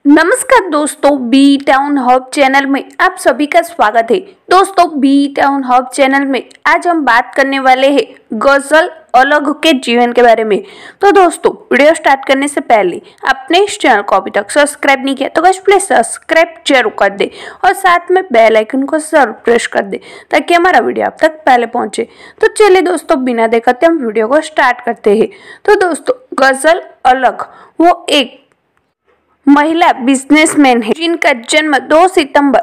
नमस्कार दोस्तों, B town hub channel में आप सभी का स्वागत है। दोस्तों, बी टाउन हब चैनल में आज हम बात करने वाले हैं गजल अलग के जीवन के बारे में। तो दोस्तों, वीडियो स्टार्ट करने से पहले आपने इस चैनल को अभी तक सब्सक्राइब नहीं किया तो गाइस प्लीज सब्सक्राइब जरूर कर दे और साथ में बेल आइकन को जरूर प्रेस कर दे ताकि हमारा वीडियो आप तक पहले पहुंचे। तो चलिए दोस्तों, बिना देखे हम वीडियो को स्टार्ट करते हैं। तो दोस्तों, गजल अलग वो एक महिला बिजनेसमैन है जिनका जन्म 2 सितंबर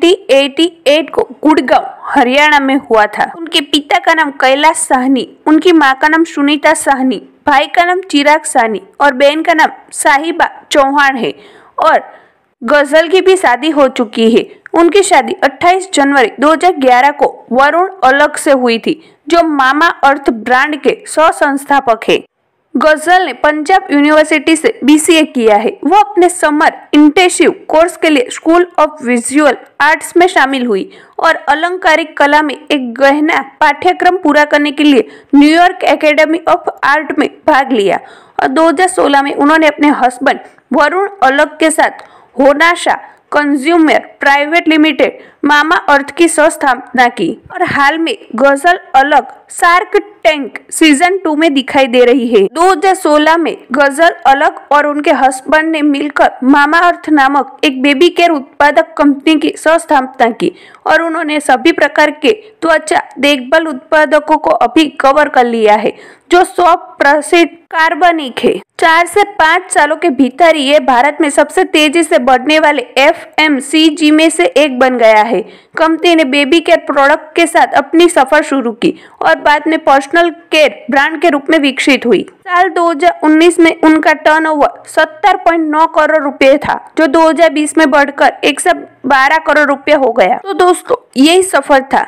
1988 को गुड़गांव हरियाणा में हुआ था। उनके पिता का नाम कैलाश साहनी, उनकी मां का नाम सुनीता साहनी, भाई का नाम चिराग साहनी और बहन का नाम साहिबा चौहान है। और गजल की भी शादी हो चुकी है। उनकी शादी 28 जनवरी 2011 को वरुण अलग से हुई थी, जो मामा अर्थ ब्रांड के सह संस्थापक है। गजल ने पंजाब यूनिवर्सिटी से बीसीए किया है। वो अपने समर इंटेंसिव कोर्स के लिए स्कूल ऑफ विजुअल आर्ट्स में शामिल हुई और अलंकारिक कला में एक गहना पाठ्यक्रम पूरा करने के लिए न्यूयॉर्क एकेडमी ऑफ आर्ट में भाग लिया। और 2016 में उन्होंने अपने हस्बैंड वरुण अलग के साथ Honasa consumer private limited Mamaearth की स्थापना की। और हाल में गजल अलग शार्क टैंक सीजन 2 में दिखाई दे रही है। 2016 में गजल अलग और उनके हस्बैंड ने मिलकर मामा अर्थ नामक एक बेबी केयर उत्पादक कंपनी की स्थापना की और उन्होंने सभी प्रकार के त्वचा देखभाल उत्पादकों को अभी कवर कर लिया है, जो 100% कार्बनिक है। 4 से 5 सालों के भीतर ये भारत में सबसे तेजी से बढ़ने वाले FMCG में से एक बन गया है। कंपनी ने बेबी केयर प्रोडक्ट के साथ अपनी सफर शुरू की और बाद में पर्सनल केयर ब्रांड के रूप में विकसित हुई। साल 2019 में उनका टर्नओवर 70.9 करोड़ रुपए था, जो 2020 में बढ़कर 112 करोड़ रुपए हो गया। तो दोस्तों, यही सफर था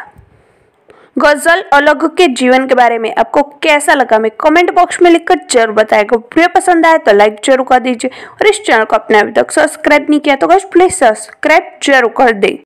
गजल अलग के जीवन के बारे में। आपको कैसा लगा मैं कमेंट बॉक्स में लिखकर जरूर बताएगा। वीडियो पसंद आए तो लाइक जरूर कर दीजिए और इस चैनल को अपने अभी तक सब्सक्राइब नहीं किया तो गाइस प्लीज सब्सक्राइब जरूर कर दे।